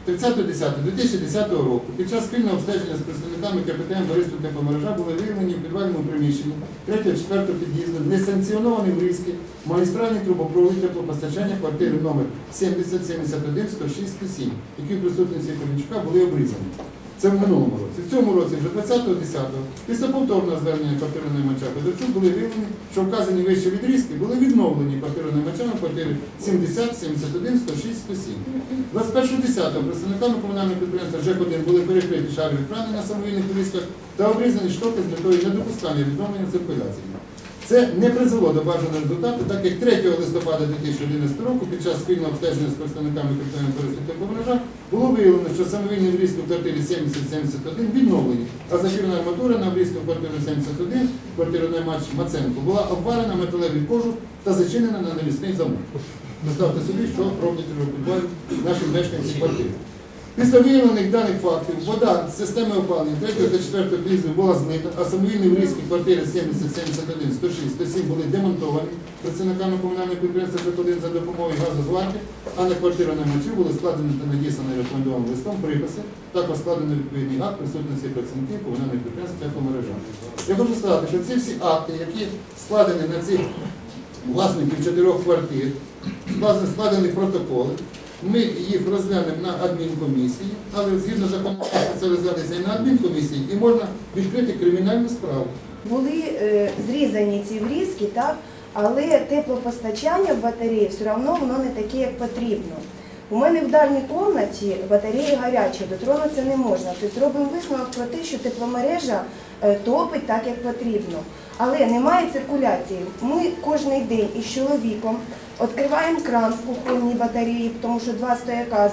30.10.2010 року під час спільного обстеження з представниками КПТМ Бориспіль тепломережа були виявлені в підвальному приміщенні 3-4 під'їзду несанкціоновані врізки в магістральній трубопровід теплопостачання квартири номер 70, 71, 106, 107, які в присутності Корнійчука були обрізані. Це в минулому році. В цьому році, вже 20.10, після повторного звернення квартиронаймача Федорчук були виявлені, що вказані вищі відрізки були відновлені квартиронаймачами в квартирі 70, 71, 106, 107. 21.10 представниками комунального підприємства ЖЕК-1 були перекриті шарові крани на самовільних відрізках та обрізані штоки з метою недопускання відновлення циркуляції. Це не призвело до бажаного результату, так як 3 листопада 2011 року під час спільного обстеження з представниками КПТМ Бориспіль тепломережа було виявлено, що самовільні врізки в квартирі 70-71 відновлені, а зашивна арматура на врізку в квартирі 71, квартиронаймач Маценко, була обварена металевий кожух та зачинена на навісний замок. Представте собі, що роблять у підвалі наші мешканці квартири. Після виявлених даних фактів вода з системи опалення 3 та 4 під'їзду була знита, а самовільні врізки квартири 70, 71, 106, 107 були демонтовані працівниками комунального підприємства ЖЕК-1 за допомогою газозварки, а на квартиру наймачів були складені та надіслані рекомендованим листом приписи, також складений відповідний акт присутності працівників комунального підприємства тепломережа. Я хочу сказати, що ці всі акти, які складені на цих власників 4 квартир, складені протоколи, ми їх розглянемо на адмінкомісії, але згідно законодавства це розглядається і на адмінкомісії, і можна відкрити кримінальну справу. Були зрізані ці врізки, так, але теплопостачання в батареї все одно воно не таке, як потрібно. У мене в дальній кімнаті батареї гарячі, дотронутися не можна. Тобто робимо висновок про те, що тепломережа топить так, як потрібно. Але немає циркуляції. Ми кожен день із чоловіком відкриваємо кран в кухонній батареї, тому що 2 стояка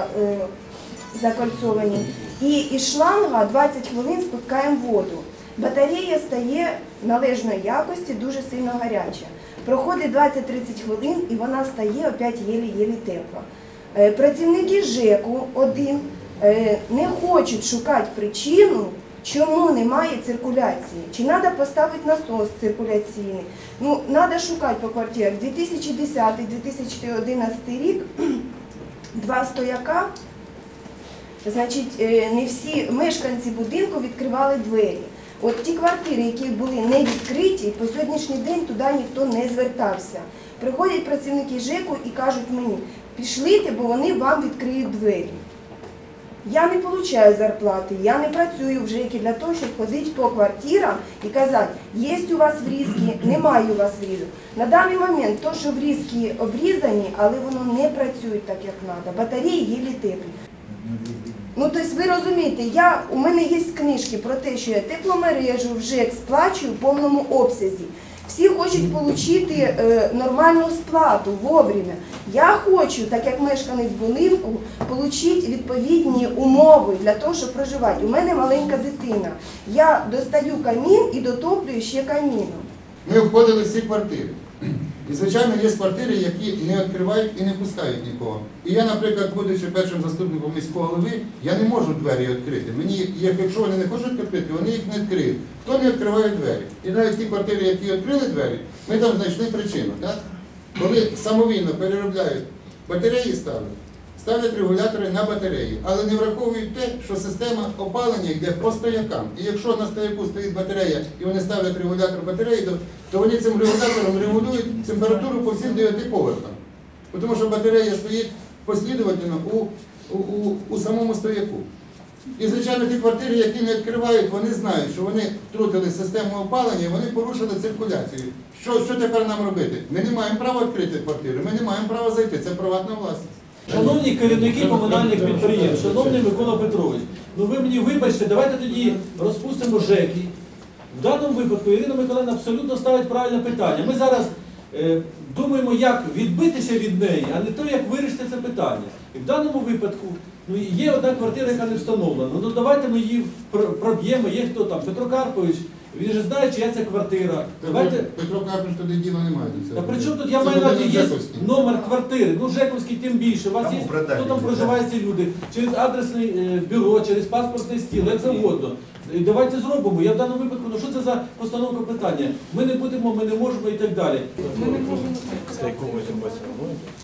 закольцовані. І із шланга 20 хвилин спускаємо воду. Батарея стає належної якості, дуже сильно гаряча. Проходить 20-30 хвилин і вона стає опять єлі-єлі тепла. Працівники ЖЕКу-1 не хочуть шукати причину, чому немає циркуляції. Чи треба поставити насос циркуляційний? Ну, треба шукати по квартирах. 2010-2011 рік 2 стояка, значить, не всі мешканці будинку відкривали двері. От ті квартири, які були не відкриті, по сьогоднішній день туди ніхто не звертався. Приходять працівники ЖЕКу і кажуть мені, пішлите, бо вони вам відкриють двері. Я не отримую зарплати, я не працюю в ЖЕКі для того, щоб ходити по квартирам і казати, є у вас врізки, немає у вас врізок. На даний момент то, що врізки обрізані, але воно не працює так, як треба. Батареї єлі теплі. Ну, тобто, ви розумієте, у мене є книжки про те, що я тепломережу в ЖЕК сплачую в повному обсязі. Всі хочуть отримати нормальну сплату вовремя. Я хочу, так як мешканець будинку, отримати відповідні умови для того, щоб проживати. У мене маленька дитина. Я достаю камін і дотоплюю ще каміном. Ми обходили всі квартири. І, звичайно, є квартири, які не відкривають і не пускають нікого. І я, наприклад, будучи першим заступником міського голови, я не можу двері відкрити. Мені, якщо вони не хочуть відкрити, вони їх не відкриють. Хто не відкриває двері? І навіть ті квартири, які відкрили двері, ми там знайшли причину. Так? Коли самовільно переробляють батареї, ставлять регулятори на батареї, але не враховують те, що система опалення йде по стоякам. І якщо на стояку стоїть батарея і вони ставлять регулятор батареї, то вони цим регулятором регулюють температуру по всім 9 поверхам. Тому що батарея стоїть послідовательно у самому стояку. І, звичайно, ті квартири, які не відкривають, вони знають, що вони втрутили систему опалення і вони порушили циркуляцію. Що тепер нам робити? Ми не маємо права відкрити квартири, ми не маємо права зайти, це приватна власність. Шановні керівники комунальних підприємств, шановний Микола Петрович, ну ви мені вибачте, давайте тоді розпустимо ЖЕКи. В даному випадку Ірина Миколаївна абсолютно ставить правильне питання. Ми зараз думаємо, як відбитися від неї, а не то, як вирішити це питання. І в даному випадку є одна квартира, яка не встановлена. Ну давайте ми її проб'ємо, є хто там, Петро Карпович. Він же знає, чия це квартира. Петро Карпович туди діла немає до цього. Та при чому тут, я маю на увазі, є номер квартири, ну Жековський тим більше, у вас є, хто там проживають ці люди, через адресне бюро, через паспортний стіл, як завгодно. Давайте зробимо, я в даному випадку, ну що це за постановка питання? Ми не будемо, ми не можемо і так далі.